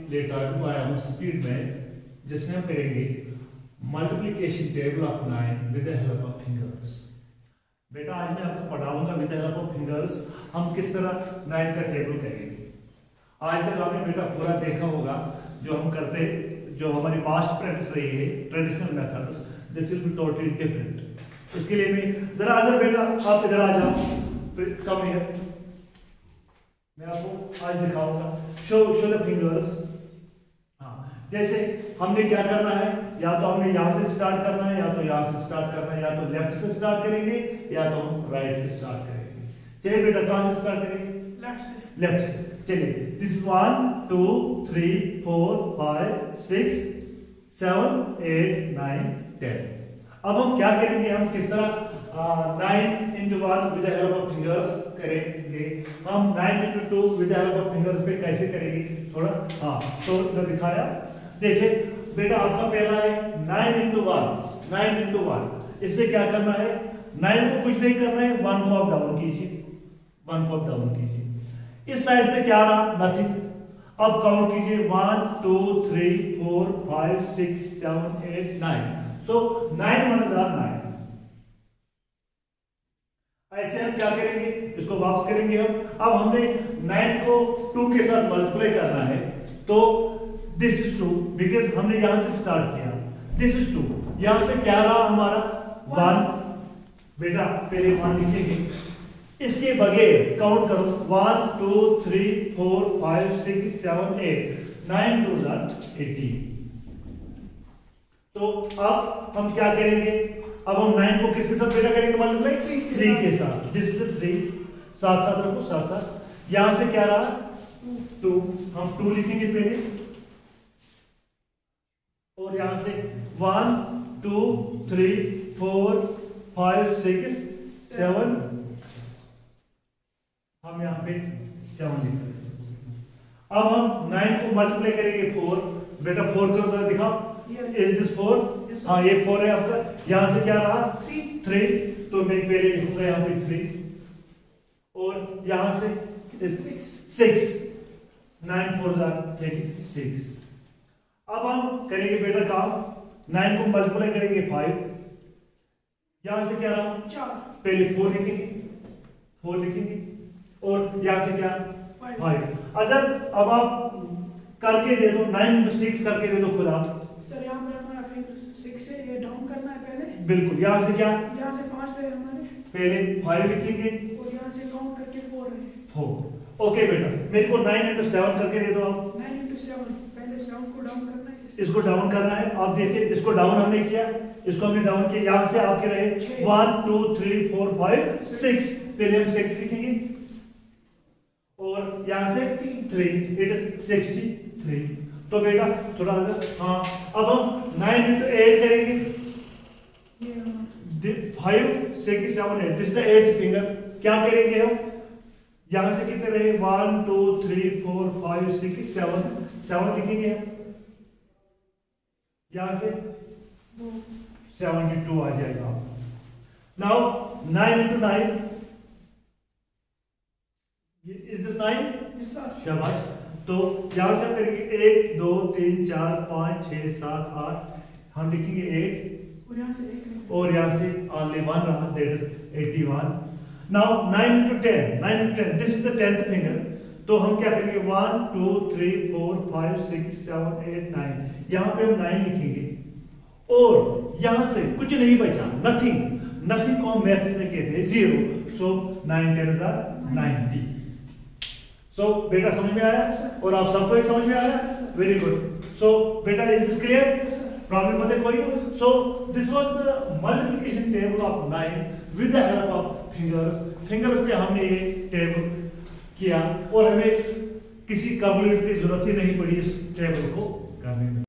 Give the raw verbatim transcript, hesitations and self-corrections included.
Letter to आया हूँ speed में, जिसमें हम करेंगे multiplication table of nine with the help of fingers. बेटा आज मैं आपको पढ़ाऊंगा with the help of fingers हम किस तरह नाइन का टेबल करेंगे। आज तक आपने बेटा पूरा देखा होगा जो हम करते, जो हमारी पास्ट प्रैक्टिस रही है traditional methods, this will be totally different. इसके लिए मैं जरा आजा बेटा आप इधर आ जाओ, कम हियर, मैं आपको आज दिखाऊंगा शो शो द फिंगर्स। हाँ, जैसे हमने क्या करना है, या तो हमने यहां से स्टार्ट करना है, या तो यहां से स्टार्ट करना है, या तो लेफ्ट से स्टार्ट करेंगे या तो हम राइट से स्टार्ट करेंगे। चलिए बेटा कहां से स्टार्ट करेंगे? लेफ्ट से। लेफ्ट से चलिए, this is one two three four five six seven eight nine ten. अब हम क्या करेंगे, हम किस तरह nine into one with the help of fingers करेंगे, हम nine into two with the help of fingers पे कैसे करेंगे थोड़ा। हाँ तो इधर दिखाया, देखिए बेटा आपका पहला है nine into one, nine into one, इसमें क्या करना है, नाइन को कुछ नहीं करना है, वन को आप डाउन कीजिए, वन को आप डाउन कीजिए। इस साइड से क्या रहा, नथिंग। अब काउंट कीजिए one two three four five six seven eight nine, so nine one हजार नाइन। ऐसे हम क्या करेंगे, इसको वापस करेंगे हम। अब हमने नाइन को टू के साथ मल्टीप्लाई करना है, तो दिस इज टू, बिकॉज हमने यहां से स्टार्ट किया, दिस इज टू, यहां से क्या रहा हमारा वन। बेटा पहले वन लिखेंगे, इसके बगैर काउंट करो one two three four five six seven eight nine two जार एटीन। तो अब हम क्या करेंगे, अब हम नाइन को किसके साथ बेटा करेंगे मल्टीप्लाई, थ्री के साथ, दिस इज थ्री, साथ साथ रखो साथ साथ। यहां से क्या रहा टू, हम टू लिखेंगे पहले, और यहां से one two three four five six seven, हम यहां पे सेवन लिख रहे हैं। अब हम नाइन को मल्टीप्लाई करेंगे फोर, बेटा फोर को जरा दिखाओ, इज दिस फोर, हाँ ये फोर है आपका। यहां से क्या रहा थ्री, तो मैं पहले लिखूंगा यहां पे थ्री, और यहां से सिक्स, नाइन फोर जार थर्टी सिक्स। अब हम करेंगे बेटा काम, नाइन को मल्टीप्लाई करेंगे फाइव, यहां से क्या रहा चार, पहले फोर लिखेंगे, फोर लिखेंगे, और यहां से क्या फाइव। अगर अब आप करके दे दो, नाइन इंटू सिक्स करके दे दो खुद आप। सर यहाँ पर हमारा फिंगर सिक्स से ये डाउन करना है पहले, बिल्कुल। यहां से क्या, यहाँ से पांच रहे हमारे, पहले फाइव लिखेंगे और यहाँ से काउंट करके फोर है, फोर। ओके बेटा मेरे को नाइन इंटू सेवन करके दे दो आप। नाइन इंटू सेवन, पहले सेवन को डाउन करना है, इसको डाउन करना है। आप देखिए इसको डाउन हमने किया, इसको हमने डाउन किया, यहां से आपके रहे one two three four five six, पहले हम सिक्स लिखेंगे, और यहां से three, it is sixty three. तो बेटा थोड़ा सा, हाँ अब हम नाइन इंटू एट करेंगे, five six seven eight, this the eighth finger. क्या करेंगे हम, यहां से कितने रहे one two three four five six seven, seven लिखेंगे हम, यहां से सेवेंटी टू आ जाएगा। Now nine into nine, is this nine, शाबाश। तो यहां से करेंगे एक दो तीन चार पांच छह सात आठ, हम लिखेंगे एट, और यहाँ से एक, और यहां से ओनली वन रहा, that is eighty one. Now nine into ten, nine into ten, this is the tenth finger. तो हम क्या करेंगे one two three four five six seven eight nine, यहां पे हम नाइन लिखेंगे, और यहां से कुछ नहीं बचा, नथिंग, नथिंग को हम मैथ्स में कहते हैं zero, so nine ten is ninety. So बेटा समझ में आया, और आप सबको ही समझ में आया, वेरी गुड। सो बेटा इज दिस क्लियर, प्रॉब्लम बताए कोई। So this was the multiplication table of nine with the help of fingers. Fingers पे हमने ये टेबल किया, और हमें किसी कैलकुलेटर की जरूरत ही नहीं पड़ी इस टेबल को करने में।